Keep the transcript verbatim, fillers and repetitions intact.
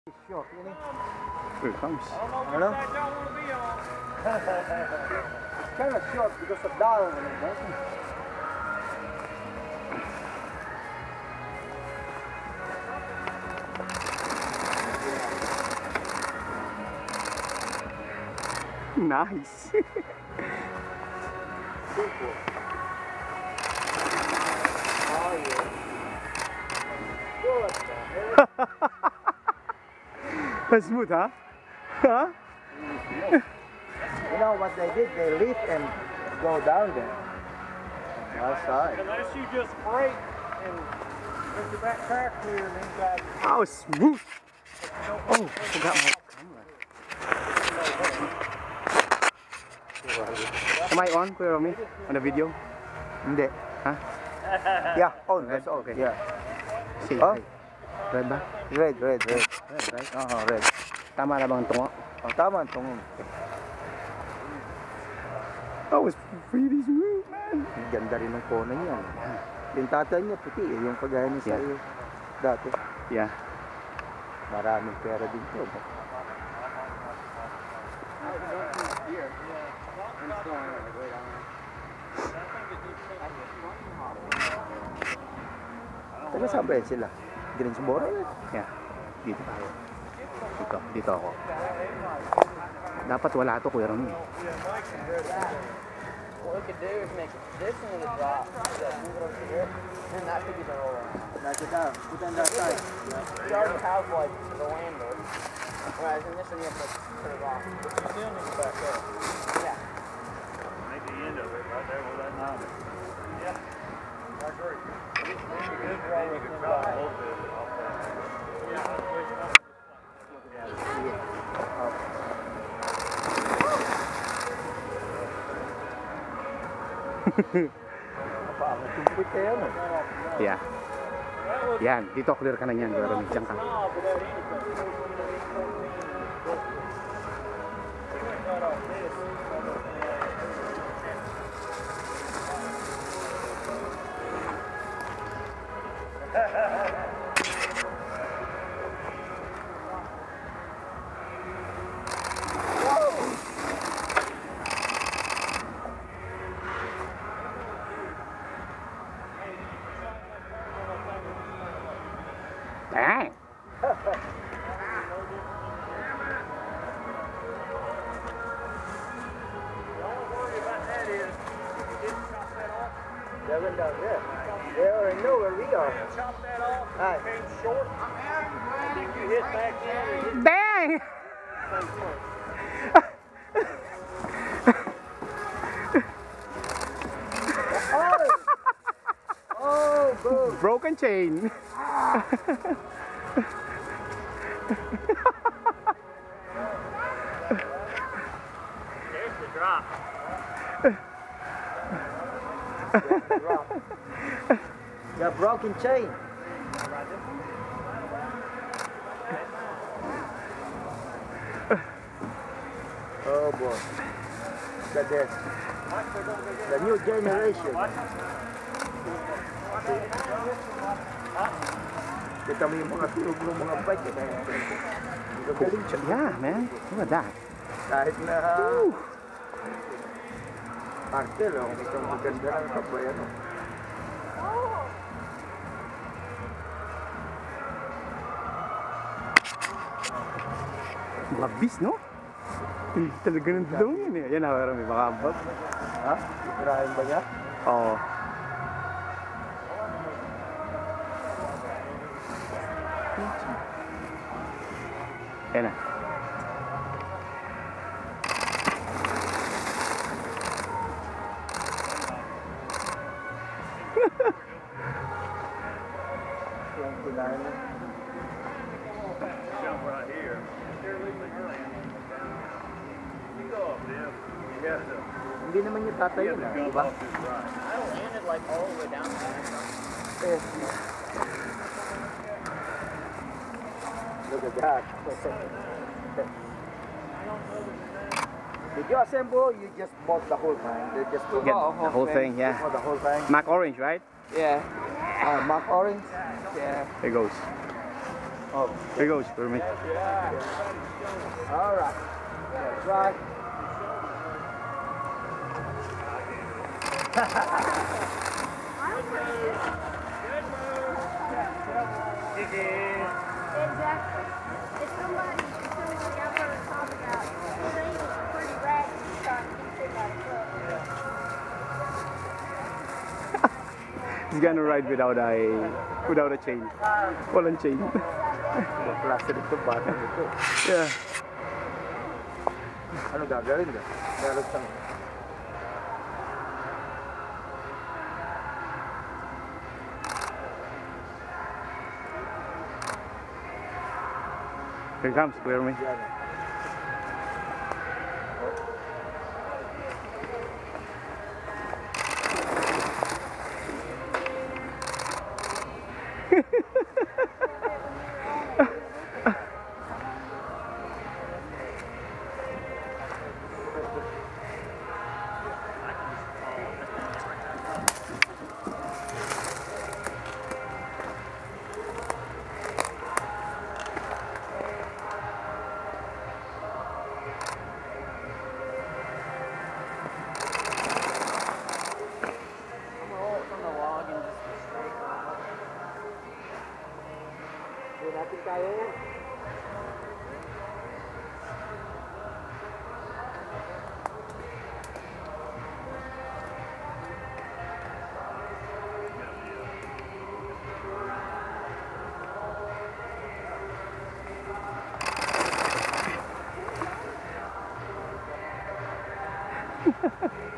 Short, you know? Here it comes. I don't know. It's kind of short because of down on it, right? Nice. Oh, yeah. Good. That's smooth, huh? Huh? You know what they did? They lift and go down there. Outside. Unless you just brake and get your back tire clear and then you got Oh, smooth. Oh, I forgot my camera. Am I on, Kuya Romy? On the video? Hindi. Huh? Yeah, on. That's all. Okay. Yeah. Say Oh. hi. Red ba? Red, red, red. Red, right? Oo, red. Tama na bang tungo? Oh, tama ang tungong. That was pretty smooth, man. Ang ganda rin ng kona niya. Yung tatay niya puti eh, yung kagaya niya sa Yeah. iyo. Dati. Yeah. Maraming pera din to. Taga saan ba yan sila? Greensboro? Yeah. Dito tayo. Dito. Dito ako. Dapat wala to, Kuya Romy. What we could do is make this one the drop, yeah, move it over here, and that could be the roller. Knock it down. Put it on that side. You already have like the handle, whereas in this one you have to put it off. But you still need to back up. Yeah. make the end of it right there with that knob. Yeah. I agree. You could probably try a little bit off that. Tumpit kayo mo. Yeah. Yan. Dito, clear ka na yan, Kuya Romy. Diyan ka. Dang! They went down there. They already know where we are. Chop that off, Hi. came short, and then you hit back in and hit Dang! Oh! Oh, boom! Broken chain. there's the drop. Got broken chain. Oh boy. Look at this. The new generation. Kita mo yung mga tulog ng mga bike. Eh. Hindi ka galing siya. Yeah, man. Look at that. Kahit na artel, oh, itong maganda ng kabay, ano. Labis, no? Hindi talaga ng dalawang yun eh. Yan, Kuya Romy. Baka abot. Ha? Itirahin ba niya? Oo. Yan na. Yung kinain. Jump right here. They're leaving her land. You go up there. You have to, Hindi naman niya you tatayo have na, to di jump ba? off this right. I landed like all the way down there. Eh. Look at that. Did you assemble? You just bought the whole thing. They just took Get off the whole thing, yeah. For the whole thing. Mac orange, right? Yeah. Uh, Mark Orange. Yeah. There goes. Oh, Here goes for me. all right. That's right. Exactly. If somebody, if somebody I've heard talk about, his ankles are pretty ragged and he's trying to keep it by the club. He's gonna ride without a without a chain. Walang chain. Klase dito, bata dito. Yeah. Ano gagawin ka? Meron siyang... Here comes, clear me. Yan. I'm gonna roll it from the log and just go straight line. Hindi natin kaya yan. Ha ha ha.